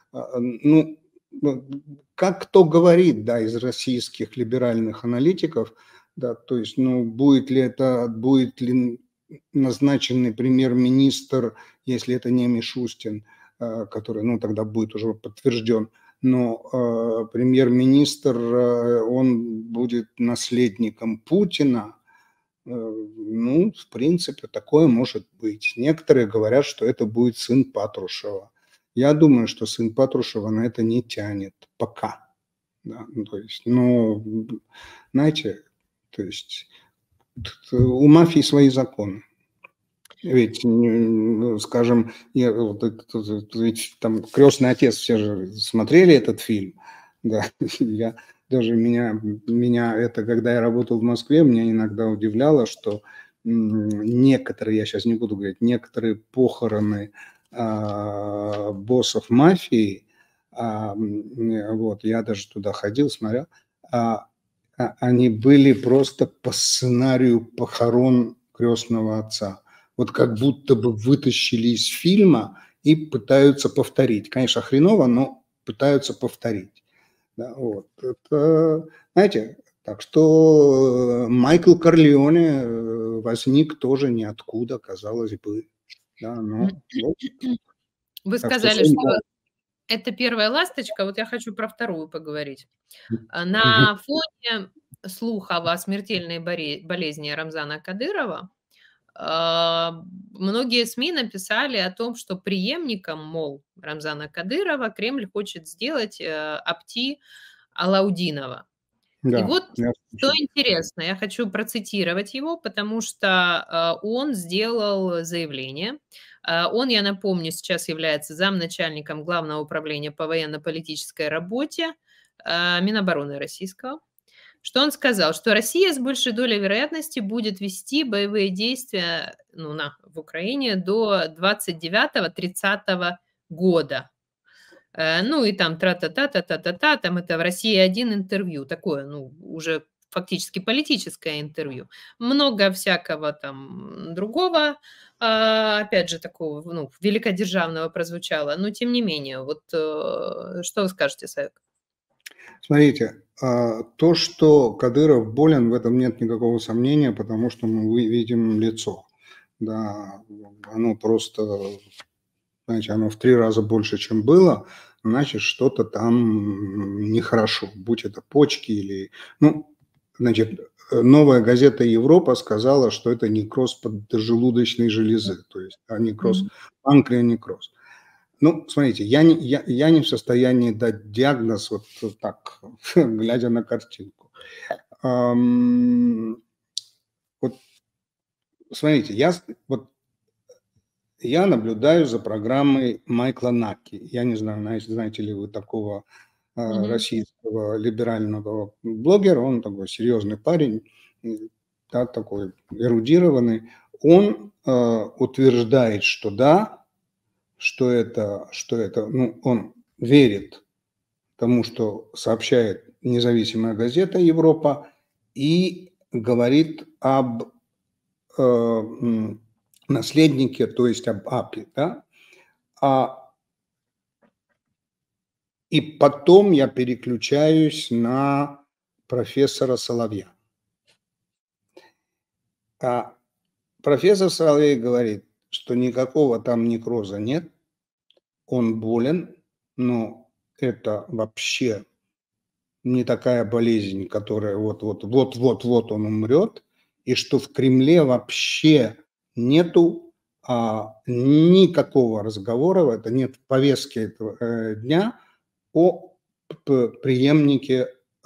ну, как кто говорит, да, из российских либеральных аналитиков, да, то есть, ну, будет ли назначенный премьер-министр, если это не Мишустин, который, ну, тогда будет уже подтвержден, но премьер-министр, он будет наследником Путина. Ну, в принципе, такое может быть. Некоторые говорят, что это будет сын Патрушева. Я думаю, что сын Патрушева на это не тянет пока. Да, ну, то есть, ну, знаете, то есть у мафии свои законы. Ведь, скажем, ведь там «Крестный отец», все же смотрели этот фильм, да, я даже меня это, когда я работал в Москве, меня иногда удивляло, что некоторые, я сейчас не буду говорить, некоторые похороны боссов мафии, вот, я даже туда ходил, смотрел, они были просто по сценарию похорон «Крестного отца». Вот как будто бы вытащили из фильма и пытаются повторить. Конечно, хреново, но пытаются повторить. Да, вот. Это, знаете, так что Майкл Корлеоне возник тоже ниоткуда, казалось бы. Да, но, вот. Вы сказали, что это первая ласточка, вот я хочу про вторую поговорить. На фоне слухов о смертельной болезни Рамзана Кадырова многие СМИ написали о том, что преемником, мол, Рамзана Кадырова Кремль хочет сделать Апти Алаудинова. Да, и вот что интересно, я хочу процитировать его, потому что он сделал заявление. Он, я напомню, сейчас является замначальником Главного управления по военно-политической работе Минобороны российского. Что он сказал? Что Россия с большей долей вероятности будет вести боевые действия в Украине до 29-30 года. Ну и там тра-та-та-та-та-та-та, там это в «Россия-1» интервью, такое, ну, уже фактически политическое интервью. Много всякого там другого, опять же, такого, ну, великодержавного прозвучало, но тем не менее, вот что вы скажете, Саек? Смотрите, то, что Кадыров болен, в этом нет никакого сомнения, потому что мы видим лицо. Да, оно просто, знаете, оно в 3 раза больше, чем было, значит, что-то там нехорошо, будь это почки или... Ну, значит, новая газета «Европа» сказала, что это некроз поджелудочной железы, то есть некроз, панкреонекроз. Ну, смотрите, я не в состоянии дать диагноз вот так, глядя на картинку. Вот, смотрите, я наблюдаю за программой Майкла Наки. Я не знаю, знаете ли вы такого российского либерального блогера. Он такой серьезный парень, да, такой эрудированный. Он утверждает, что да, что это, ну, он верит тому, что сообщает независимая газета «Европа», и говорит об наследнике, то есть об АПИ, да? И потом я переключаюсь на профессора Соловья. Профессор Соловей говорит, что никакого там некроза нет, он болен, но это вообще не такая болезнь, которая вот-вот он умрет, и что в Кремле вообще нету никакого разговора, это нет в повестке этого дня о преемнике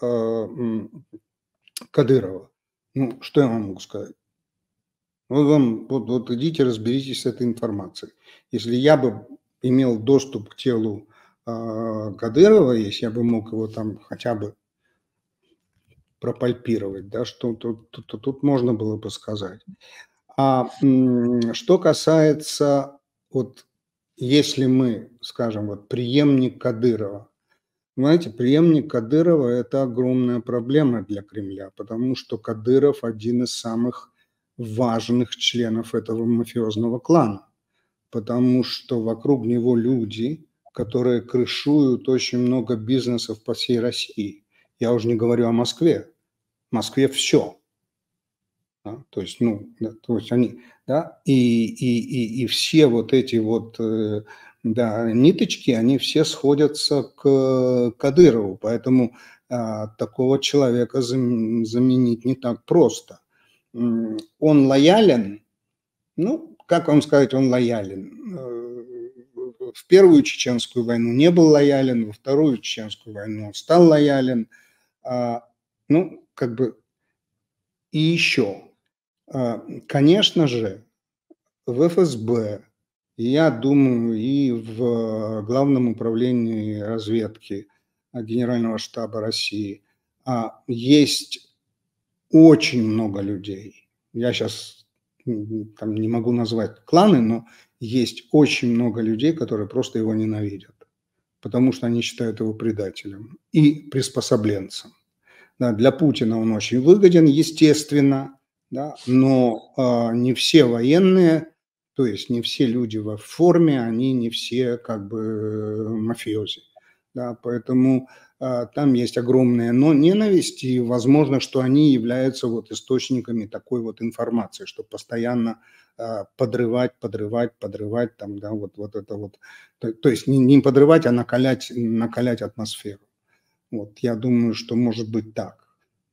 Кадырова. Ну, что я вам могу сказать? Вот идите разберитесь с этой информацией. Если я бы имел доступ к телу Кадырова, если я бы мог его там хотя бы пропальпировать, да, что тут можно было бы сказать. Что касается, вот если мы, скажем, вот преемник Кадырова, знаете, преемник Кадырова – это огромная проблема для Кремля, потому что Кадыров один из самых важных членов этого мафиозного клана, потому что вокруг него люди, которые крышуют очень много бизнесов по всей России. Я уже не говорю о Москве. В Москве все. Да, то есть, ну, да, то есть они, да, и все вот эти вот, да, ниточки, они все сходятся к Кадырову, поэтому такого человека заменить не так просто. Он лоялен, ну, как вам сказать, он лоялен. В первую чеченскую войну не был лоялен, во вторую чеченскую войну он стал лоялен. Ну, как бы, и еще. Конечно же, в ФСБ, я думаю, и в Главном управлении разведки Генерального штаба России есть очень много людей. Я сейчас там не могу назвать кланы, но есть очень много людей, которые просто его ненавидят, потому что они считают его предателем и приспособленцем. Да, для Путина он очень выгоден, естественно, да, но не все военные, то есть не все люди в форме, они не все как бы мафиози. Да, поэтому там есть огромная ненависть, и возможно, что они являются вот источниками такой вот информации, что постоянно подрывать, там, да, вот это вот. То есть не подрывать, а накалять атмосферу. Вот, я думаю, что может быть так.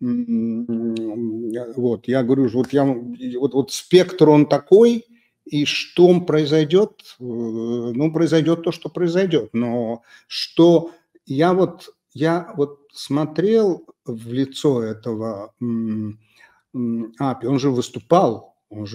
Вот, я говорю, вот спектр он такой, и что произойдет, ну, произойдет то, что произойдет. Но что я вот смотрел в лицо этого Апи, он выступал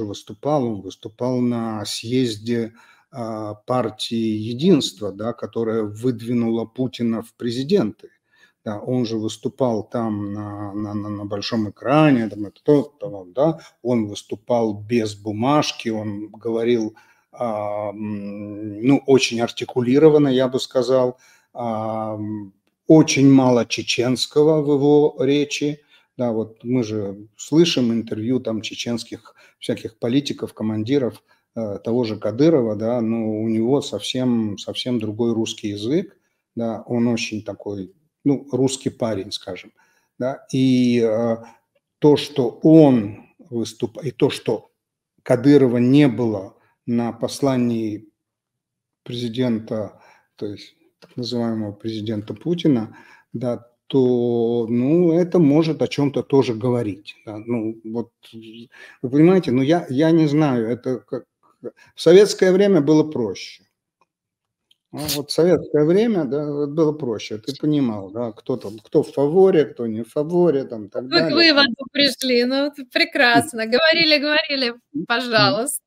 на съезде партии «Единство», да, которая выдвинула Путина в президенты. Да, он же выступал там на большом экране, да, он выступал без бумажки, он говорил, ну, очень артикулированно, я бы сказал, очень мало чеченского в его речи. Да, вот мы же слышим интервью там чеченских всяких политиков, командиров, того же Кадырова, да, но у него совсем другой русский язык, да, он очень такой, ну, русский парень, скажем, да, и то, что он выступает, и то, что Кадырова не было на послании президента, то есть так называемого президента Путина, да, то, ну, это может о чем-то тоже говорить. Да. Ну, вот, вы понимаете, ну, я не знаю, это как... В советское время было проще. Ну, вот в советское время, да, было проще. Ты понимал, да, кто там, кто в фаворе, кто не в фаворе, там, и так Вы к далее. выводу пришли, ну, прекрасно. Говорили, пожалуйста.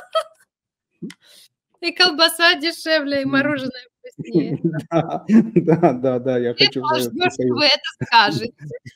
И колбаса дешевле, и мороженое вкуснее. Да, я Всех хочу в ждёт, Советский что Союз. вы это скажете.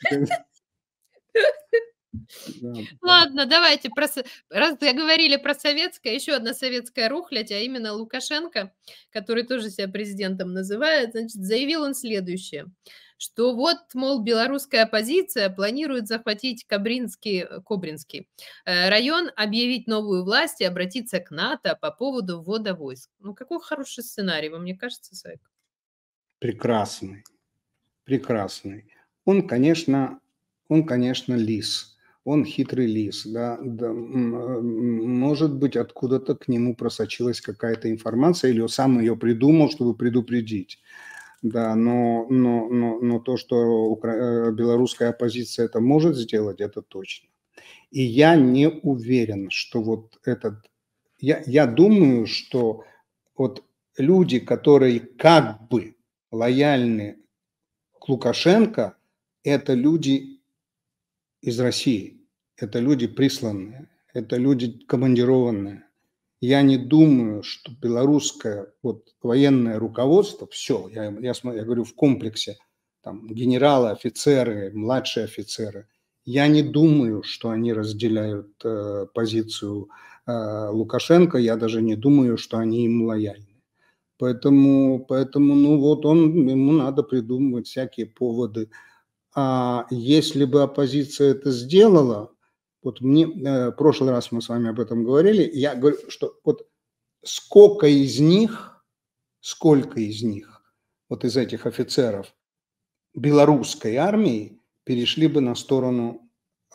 Да. Ладно, давайте раз заговорили про советское, еще одна советская рухлядь, а именно Лукашенко, который тоже себя президентом называет, значит, заявил он следующее, что вот, мол, белорусская оппозиция планирует захватить Кобринский район, объявить новую власть и обратиться к НАТО по поводу ввода войск. Ну, какой хороший сценарий, вам не кажется, Сайк? Прекрасный, прекрасный. Он, конечно, лис. Он хитрый лис, да, может быть, откуда-то к нему просочилась какая-то информация, или он сам ее придумал, чтобы предупредить. Да, но то, что белорусская оппозиция это может сделать, это точно. И я не уверен, что вот этот... Я думаю, что вот люди, которые как бы лояльны к Лукашенко, это люди из России, это люди присланные, это люди командированные. Я не думаю, что белорусское вот военное руководство, все, я говорю в комплексе, там, генералы, офицеры, младшие офицеры, я не думаю, что они разделяют позицию Лукашенко, я даже не думаю, что они ему лояльны. Поэтому, ну вот ему надо придумывать всякие поводы. А если бы оппозиция это сделала, вот мне, в прошлый раз мы с вами об этом говорили, я говорю, что вот сколько из них сколько из них, вот из этих офицеров белорусской армии, перешли бы на сторону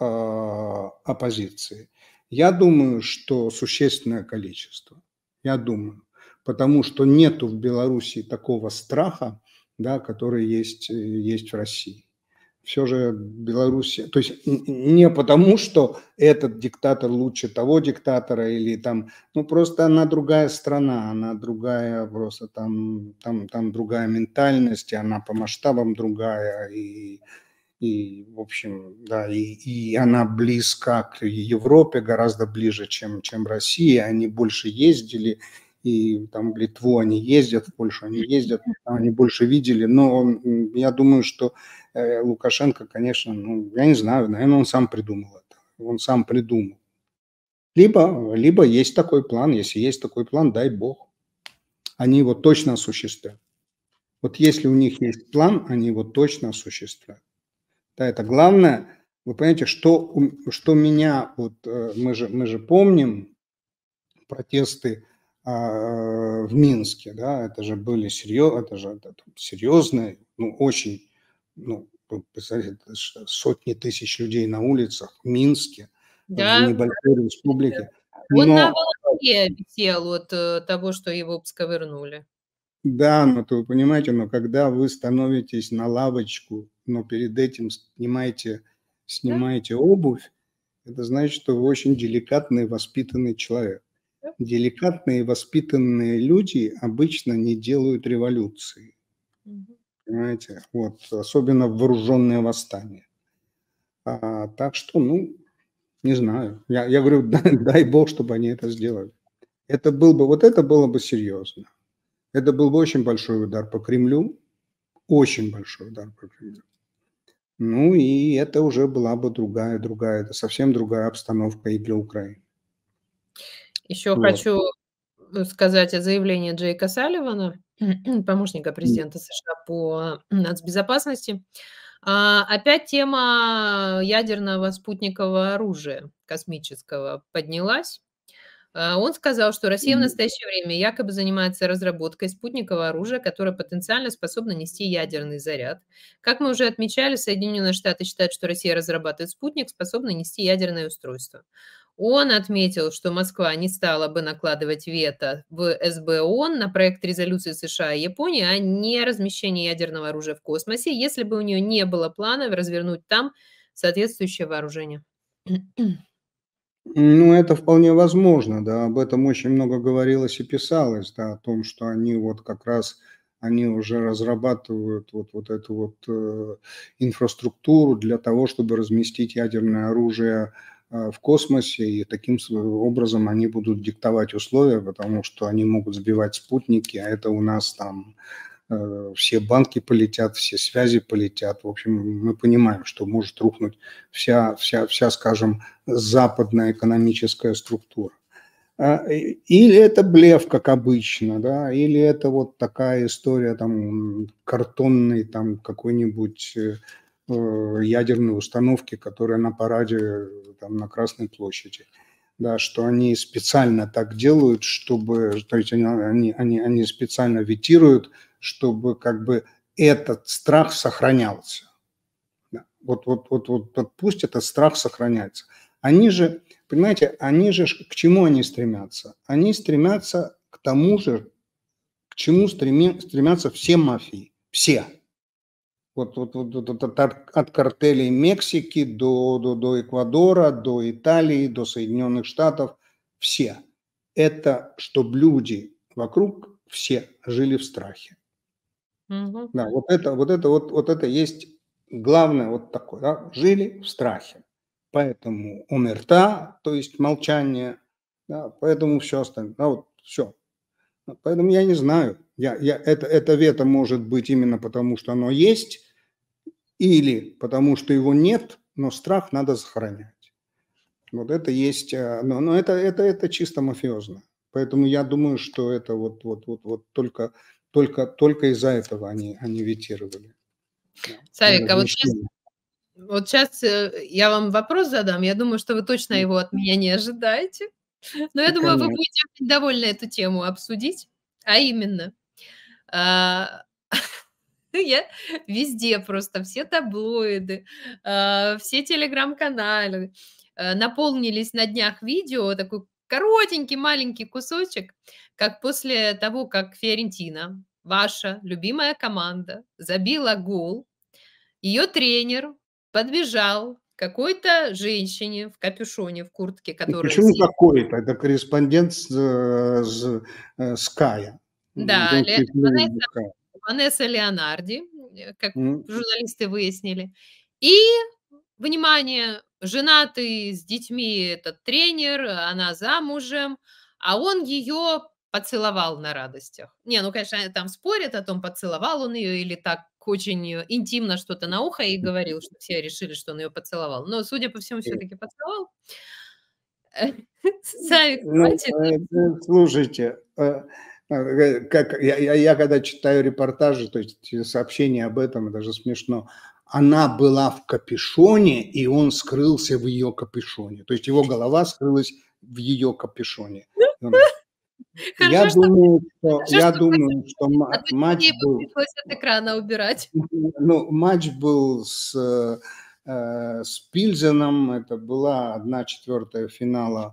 оппозиции. Я думаю, что существенное количество. Я думаю. Потому что нету в Беларуси такого страха, да, который есть в России. Все же Беларусь, то есть не потому, что этот диктатор лучше того диктатора или там, ну просто она другая страна, она другая, просто там другая ментальность, и она по масштабам другая, и в общем, да, и она близка к Европе, гораздо ближе, чем Россия, они больше ездили, и там в Литву они ездят, в Польшу они ездят, они больше видели, но я думаю, что Лукашенко, конечно, ну, я не знаю, наверное, он сам придумал это, он сам придумал. Либо есть такой план, если есть такой план, дай бог, они его точно осуществят. Вот если у них есть план, они его точно осуществят. Да, это главное. Вы понимаете, что меня, вот мы же помним протесты в Минске, да, это же были серьезные, ну, очень, ну, представляете, сотни тысяч людей на улицах в Минске, в Да, небольшой республике. он на Но волоске висел от того, что его сковырнули. да, но то вы понимаете, но когда вы становитесь на лавочку, но перед этим Да? снимаете обувь, это значит, что вы очень деликатный, воспитанный человек. Да. Деликатные, воспитанные люди обычно не делают революции, Мгм. понимаете? Вот, особенно в вооруженное восстание. Так что, ну, не знаю. Я говорю, дай бог, чтобы они это сделали. Вот это было бы серьезно. Это был бы очень большой удар по Кремлю, очень большой удар по Кремлю. Ну и это уже была бы это совсем другая обстановка и для Украины. Еще Вот. хочу сказать о заявлении Джейка Салливана, помощника президента США по нацбезопасности. Опять тема ядерного спутникового оружия космического поднялась. Он сказал, что Россия в настоящее время якобы занимается разработкой спутникового оружия, которое потенциально способно нести ядерный заряд. Как мы уже отмечали, Соединенные Штаты считают, что Россия разрабатывает спутник, способный нести ядерное устройство. Он отметил, что Москва не стала бы накладывать вето в СБ ООН на проект резолюции США и Японии о неразмещении ядерного оружия в космосе, если бы у нее не было плана развернуть там соответствующее вооружение. Ну, это вполне возможно, да, об этом очень много говорилось и писалось, да, о том, что они вот как раз, они уже разрабатывают вот эту вот инфраструктуру для того, чтобы разместить ядерное оружие в космосе, и таким образом они будут диктовать условия, потому что они могут сбивать спутники, а это у нас там все банки полетят, все связи полетят. В общем, мы понимаем, что может рухнуть вся, скажем, западная экономическая структура. Или это блеф, как обычно, да, или это вот такая история там картонной там какой-нибудь ядерной установки, которая на параде там на Красной площади. Да, что они специально так делают, чтобы, то есть они специально ветируют, чтобы как бы этот страх сохранялся. Да. Вот пусть этот страх сохраняется. Они же, понимаете, к чему они стремятся? Они стремятся к тому же, к чему стремятся все мафии. Все. От картелей Мексики до Эквадора, до Италии, до Соединенных Штатов. Все. Это чтобы люди вокруг все жили в страхе. Мгм. Да, вот это есть главное вот такое, да, жили в страхе. Поэтому умерта, то есть молчание, да, поэтому все остальное, да, вот все. Поэтому я не знаю, это вето может быть именно потому, что оно есть, или потому, что его нет, но страх надо сохранять. Вот это есть, но это чисто мафиозно. Поэтому я думаю, что это вот только из-за этого они ветировали. Да, Савик, а размещение. вот щас, я вам вопрос задам. Я думаю, что вы точно его от меня не ожидаете. Но я думаю, вы Конечно. будете очень довольны эту тему обсудить. А именно, А, Я везде просто, все таблоиды, все телеграм-каналы наполнились на днях видео, такой коротенький маленький кусочек, как после того, как Фиорентина, ваша любимая команда, забила гол, ее тренер подбежал к какой-то женщине в капюшоне, в куртке, Ну, которая почему все... какой-то? Это корреспондент Ская. Да, Киевлю Ская. Ванесса Леонарди, как М. журналисты выяснили. И, внимание, женатый с детьми этот тренер, она замужем, а он ее поцеловал на радостях. Не, ну, конечно, они там спорят о том, поцеловал он ее или так очень интимно что-то на ухо ей говорил, что все решили, что он ее поцеловал. Но, судя по всему, все-таки поцеловал. Сами Ну, понимаете, слушайте, как я когда читаю репортажи, то есть сообщения об этом, это же смешно. Она была в капюшоне, и он скрылся в ее капюшоне. То есть его голова скрылась в ее капюшоне. И он хорошо, что хорошо, я что думаю, что а то матч тебе его был, пришлось от экрана убирать. ну, матч был с Пильзеном. Это была 1/4 финала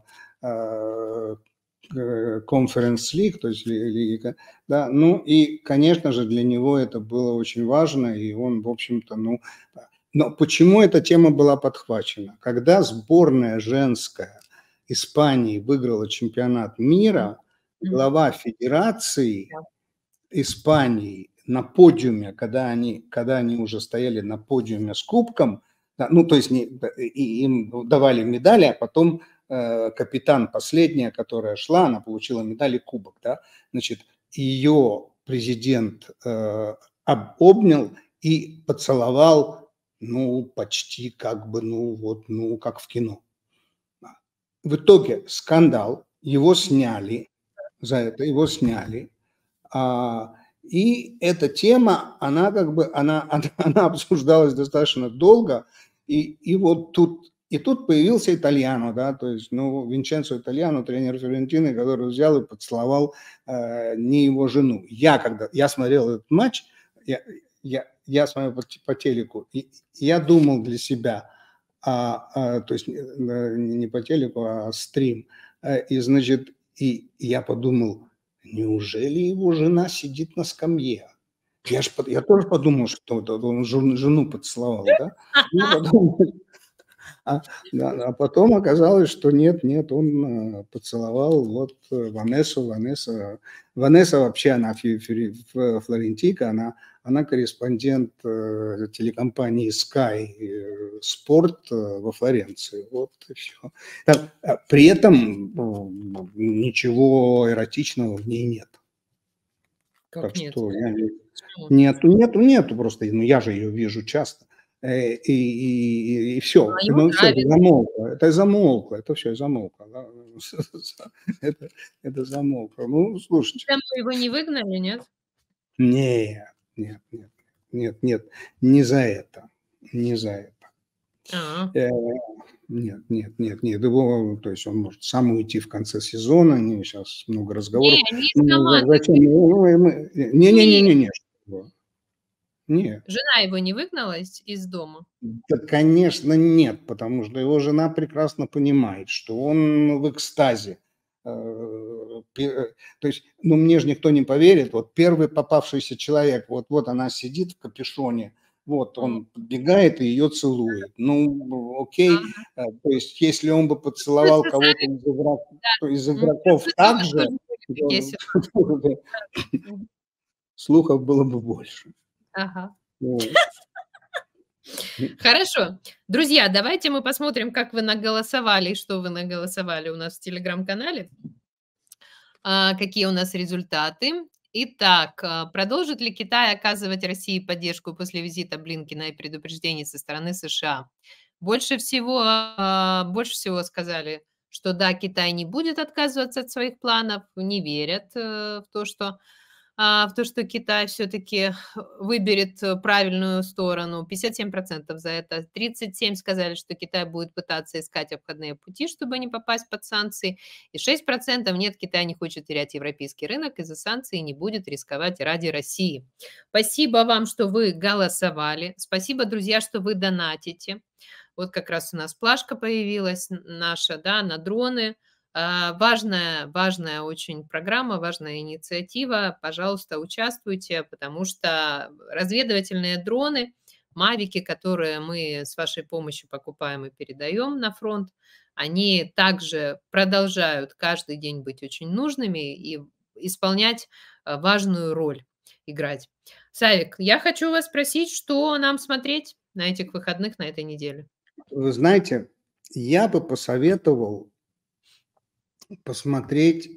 Conference League, то есть лига, да, ну и, конечно же, для него это было очень важно, и он, в общем-то, ну, но почему эта тема была подхвачена? Когда сборная женская Испании выиграла чемпионат мира, Мгм. глава федерации Да. Испании на подиуме, когда они уже стояли на подиуме с кубком, да, ну, то есть им давали медали, а потом капитан последняя, которая шла, она получила медаль и кубок, да, значит, ее президент обнял и поцеловал, ну, почти как бы, ну, вот, ну, как в кино. В итоге скандал, его сняли, за это его сняли, а, и эта тема, она как бы, она обсуждалась достаточно долго, и вот тут появился Итальяно, да, то есть, ну, Винченцо Итальяно, тренер Фиорентины, который взял и поцеловал не его жену. Когда я смотрел этот матч, я, я смотрел по телеку, и я думал для себя, то есть не по телеку, а стрим, и, значит, и я подумал, неужели его жена сидит на скамье? Я тоже подумал, что он жену поцеловал, да? Ну, потом, да, а потом оказалось, что нет, он поцеловал вот Ванессу. Ванесса вообще, она флорентийка, она корреспондент телекомпании Sky Sport во Флоренции. Вот и все. При этом ничего эротичного в ней нет. Как Так нет? что Почему? нету просто, ну, я же ее вижу часто. И А все, ему ну, все, нравится. это замолкло, это все, замолкло, да. Это это замолкло. Ну, слушайте, Потому его не выгнали, нет? нет, нет, нет, нет, нет, не за это, не за это. А. Э, нет, его, то есть он может сам уйти в конце сезона, сейчас много разговоров. Не из Ну, команды. зачем? Не, Не-не-не-не-не, нет. жена его не выгнала из дома? Да, конечно, нет, потому что его жена прекрасно понимает, что он в экстазе. То есть, ну, мне же никто не поверит. Вот первый попавшийся человек, вот она сидит в капюшоне, вот М. он подбегает и ее целует. Ну, окей. Ага. То есть, если он бы Вы поцеловал кого-то сказали, из м, игроков вы так тоже же, были весело. Мгм. слухов было бы больше. Ага. Вот. Хорошо. Друзья, давайте мы посмотрим, как вы наголосовали и что вы наголосовали у нас в телеграм-канале. Какие у нас результаты. Итак, продолжит ли Китай оказывать России поддержку после визита Блинкена и предупреждений со стороны США? Больше всего сказали, что да, Китай не будет отказываться от своих планов, не верят в то, что в то, что Китай все-таки выберет правильную сторону. 57% за это. 37% сказали, что Китай будет пытаться искать обходные пути, чтобы не попасть под санкции. И 6% нет, Китай не хочет терять европейский рынок из-за санкций и не будет рисковать ради России. Спасибо вам, что вы голосовали. Спасибо, друзья, что вы донатите. Вот как раз у нас плашка появилась наша, да, на дроны. Важная очень программа, важная инициатива. Пожалуйста, участвуйте, потому что разведывательные дроны, мавики, которые мы с вашей помощью покупаем и передаем на фронт, они также продолжают каждый день быть очень нужными и исполнять важную роль, играть. Савик, я хочу вас спросить, что нам смотреть на этих выходных, на этой неделе? Вы знаете, я бы посоветовал посмотреть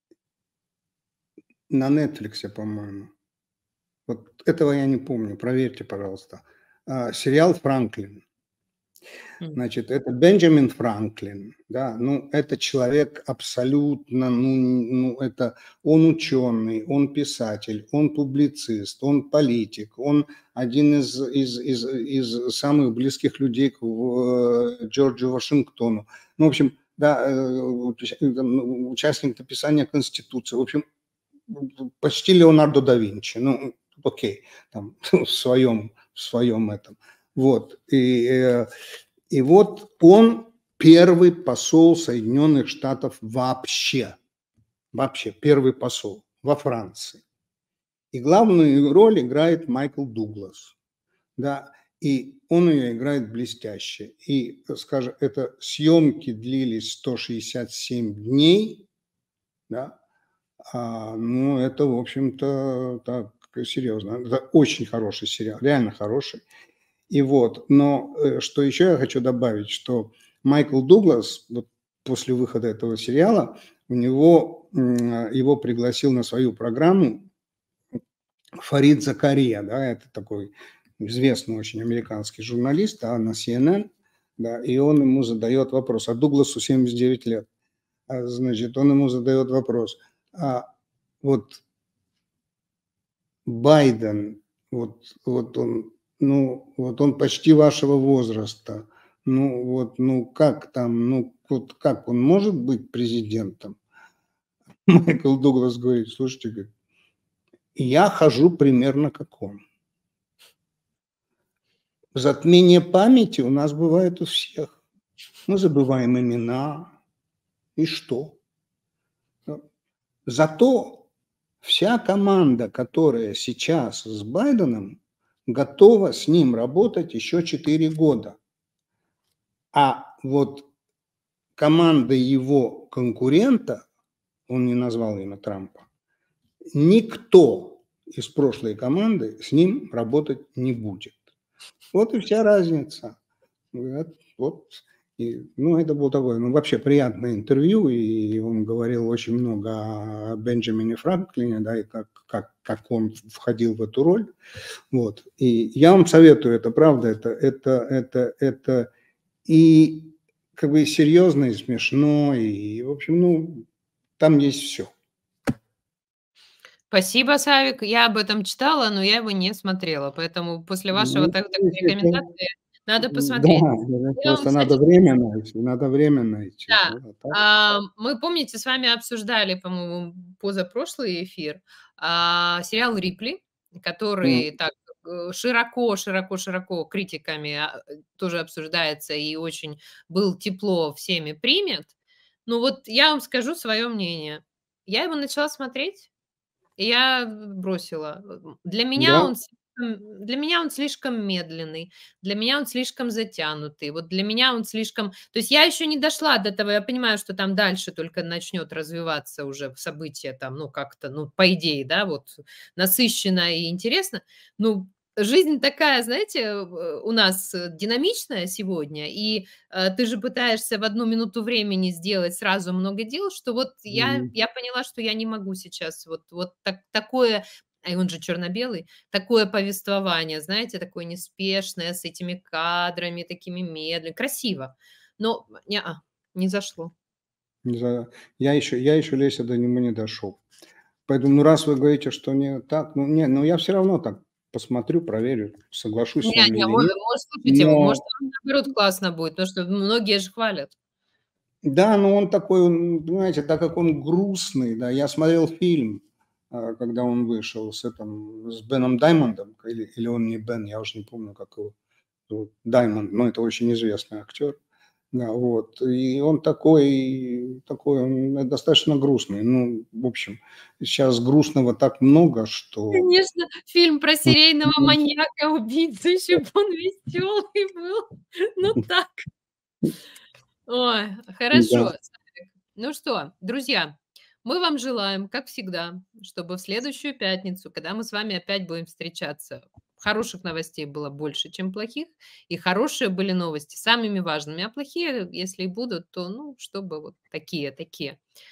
на "Нетфликсе", по-моему. Вот этого я не помню, проверьте, пожалуйста. Сериал "Франклин". Значит, это Бенджамин Франклин, да, ну, это человек абсолютно, это он ученый, он писатель, он публицист, он политик, он один из самых близких людей к Джорджу Вашингтону. Ну, в общем, да, участник написания Конституции. В общем, почти Леонардо да Винчи. Ну, окей, там, в своем этом. Вот. И вот он первый посол Соединенных Штатов вообще первый посол во Франции. И главную роль играет Майкл Дуглас, да, и он ее играет блестяще. И, скажем, это съемки длились 167 дней, да, ну, это, в общем-то, так серьезно. Это очень хороший сериал, реально хороший. И вот, но что еще я хочу добавить, что Майкл Дуглас вот после выхода этого сериала, его пригласил на свою программу Фарид Закария, да, это такой известный очень американский журналист, на CNN, да, и он ему задает вопрос, Дугласу 79 лет, значит, он ему задает вопрос, вот Байден, вот он, ну, вот он почти вашего возраста. Ну как там, вот как он может быть президентом? Майкл Дуглас говорит, слушайте, говорит, я хожу примерно как он. Затмение памяти у нас бывает у всех. Мы забываем имена. И что? Зато вся команда, которая сейчас с Байденом, готова с ним работать еще 4 года. А вот команда его конкурента, он не назвал имя Трампа, никто из прошлой команды с ним работать не будет. Вот и вся разница. Вот. И, ну, это было такое, ну, вообще приятное интервью, и он говорил очень много о Бенджамине Франклине, да, и как он входил в эту роль. Вот. И я вам советую, это правда, это и как бы серьезно, и смешно, и, в общем, ну, там есть все. Спасибо, Савик. Я об этом читала, но я его не смотрела, поэтому после вашего Ну, такой то есть это, рекомендации надо посмотреть. да, Я вам, просто кстати, надо время найти. да, Вот, а так, мы, помните, с вами обсуждали, по-моему, позапрошлый эфир, сериал "Рипли", который так, широко критиками, тоже обсуждается и очень был тепло всеми принят. Ну вот я вам скажу свое мнение. Я его начала смотреть, и я бросила. да, Для меня он слишком медленный, для меня он слишком затянутый, вот для меня он слишком то есть я еще не дошла до того, я понимаю, что там дальше только начнет развиваться уже событие там, ну, как-то, ну, по идее, да, вот насыщенно и интересно. Ну, жизнь такая, знаете, у нас динамичная сегодня, и ты же пытаешься в одну минуту времени сделать сразу много дел, что вот я поняла, что я не могу сейчас вот такое, а он же черно-белый, такое повествование, знаете, такое неспешное, с этими кадрами такими медленными, красиво, но не зашло. не знаю, я еще, Леся, до него не дошел. Поэтому, ну, раз вы говорите, что не так, ну, не, ну, я все равно так посмотрю, проверю, соглашусь с вами Не, или нет. может, слушайте его, может, Но он, наоборот, классно будет, потому что многие же хвалят. да, но он такой, он, понимаете, так как он грустный, да, я смотрел фильм, когда он вышел с Беном Даймондом, или он не Бен, я уже не помню, как его зовут, Даймонд, но это очень известный актер, да, вот, и он такой, он достаточно грустный, ну, в общем, сейчас грустного так много, что... Конечно, фильм про серийного маньяка-убийцу, еще бы он веселый был. Ну так. Ой, Да. хорошо. Славик. Ну что, друзья, мы вам желаем, как всегда, чтобы в следующую пятницу, когда мы с вами опять будем встречаться, хороших новостей было больше, чем плохих, и хорошие были новости самыми важными, а плохие, если и будут, то, ну, чтобы вот такие.